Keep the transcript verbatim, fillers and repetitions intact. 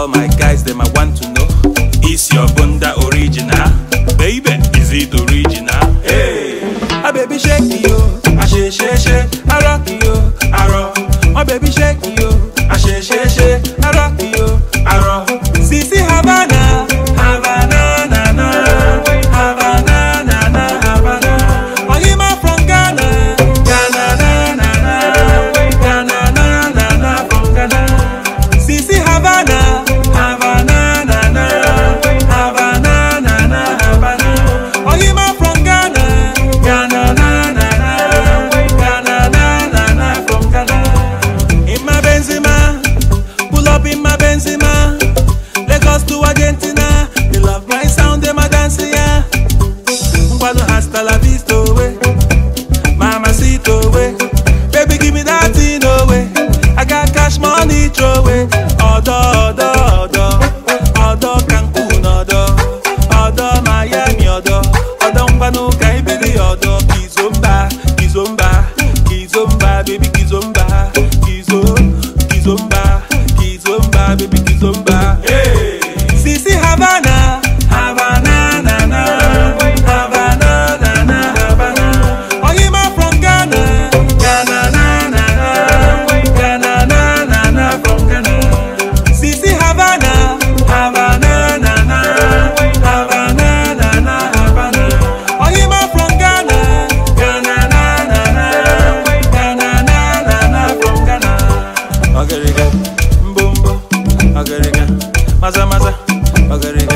all my guys, them I want to know. Is your bunda original? Baby, is it original? Hey, a baby shake you, a shake shake shake, a rock you, a rock. My baby shake you, a shake shake shake, a rock you, a rock. Sisi Havana, Havana, na na, Havana, na na, Havana. Oh, you ma from Ghana, Ghana, na na na, Ghana, na na na, from Ghana. Sisi Havana, Havana, na na, Havana, na na, Havana. Oh, you ma from Ghana, Ghana, na na na, Ghana, na na na, from Ghana. In my Benzema, pull up in my Benzema. Lagos to Argentina, they love my sound, they my dance, yeah. Mbano hasta la vista, way. Mamacito, way. Baby, give me that thing, away. I got cash money, throw away. Odo, odo, odo. Odo Cancun, odo. Odo Miami, odo. Odo Mbano, Kaibili, odo. Kizomba, Kizomba, Kizomba, baby, Kizomba. Kizo, Kizomba, Kizomba, baby, Kizomba. Hey. Sisi Havana, Havana, na na, Havana, na na, Havana. Oh, you ma from Ghana, Ghana, na na na, Ghana, na na na, from Ghana. Sisi Havana, Havana, na na, Havana, na na, Havana. Oh, you ma from Ghana, Ghana, na na na, Ghana, na na na, from Ghana. Ogerega, mbumbo, ogerega, maza maza, ogerega.